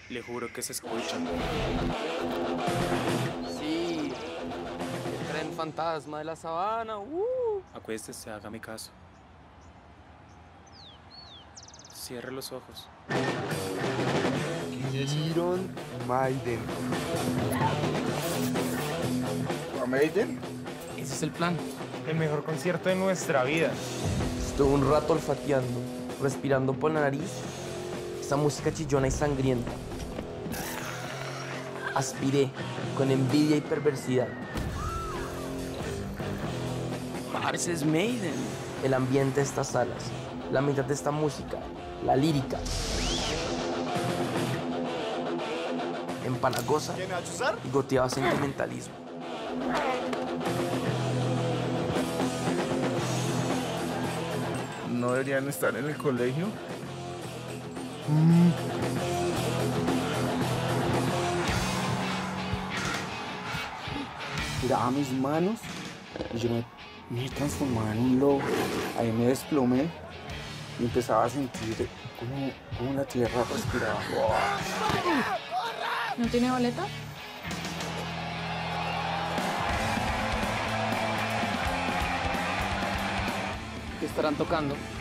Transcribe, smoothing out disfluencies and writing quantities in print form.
Le juro que se escucha. Sí, el tren fantasma de la sabana. Acuéstese, hágame caso. Cierre los ojos. Iron Maiden. ¿Maiden? Ese es el plan. El mejor concierto de nuestra vida. Estuve un rato olfateando, respirando por la nariz, esa música chillona y sangrienta. Aspiré con envidia y perversidad. Parce, es Maiden. El ambiente de estas salas, la mitad de esta música, la lírica. Empalagosa y goteaba sentimentalismo. ¿No deberían estar en el colegio? Miraba mis manos y yo me transformaba en un lobo. Ahí me desplomé y empezaba a sentir como la tierra respiraba. ¿No tiene boleta? ¿Qué estarán tocando?